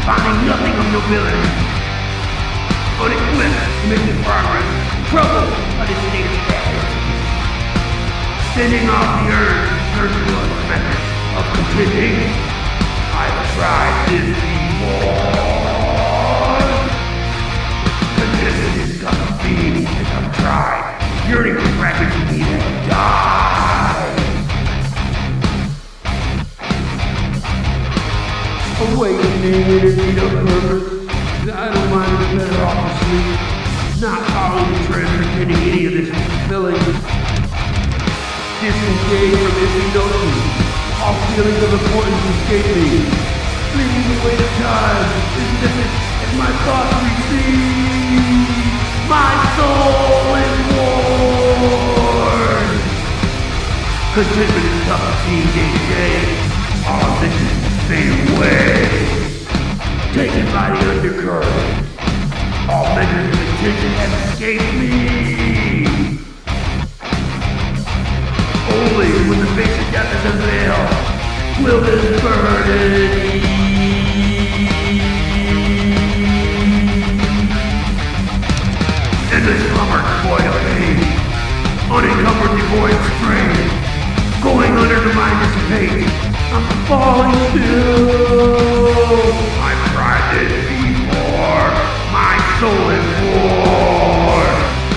finding nothing of nobility. Unequipped, making progress, troubled by the state of stagnancy. Sending off the earth in search of a method of contending. I've tried this before. Contentment is got to be as I've tried. Yearning for fragments of me that have died. Awakening in a need of purpose. I don't mind if it's better off asleep. Not following the trend or getting any of this fulfilling. Disengaged from empty notions. All feelings of importance escape me. Fleetingly weight of time is different as my thoughts recede. My soul is worn. Contentment is tough to see day to day. All visions fade away. Taken by the undercurrent. All measures of intention have escaped me. Only when the face of death is unveiled will this burden ease. Endless slumber void of pain, unencumbered devoid of strain, going under the mind dissipate. I'm falling still. I've tried this before. My soul is war.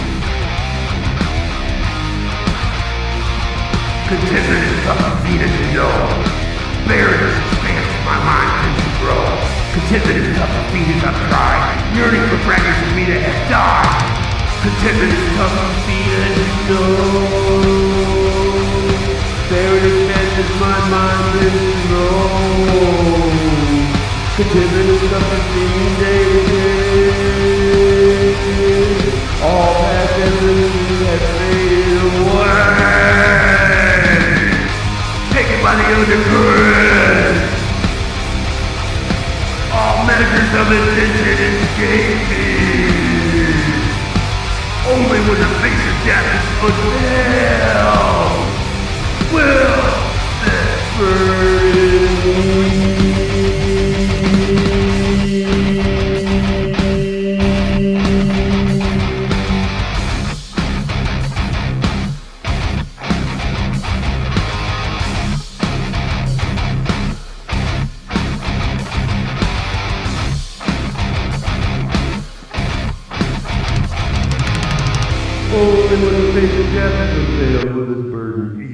Contentment is tough to feed, as you know. Barriers expanse, my mind tends to grow. Contentment is tough to feed as I've tried. Yearning for fragments of me that have died. Contentment is tough to feed, as you know. Barriers expanse as my mind tends to grow. Contentment is tough to feed, day to day. All past evolution has faded away. Taken by the undercurrent. All measures of intention escape me. Only when the face of death is unveiled will this burden ease. Only when the face of death is unveiled will this burden ease.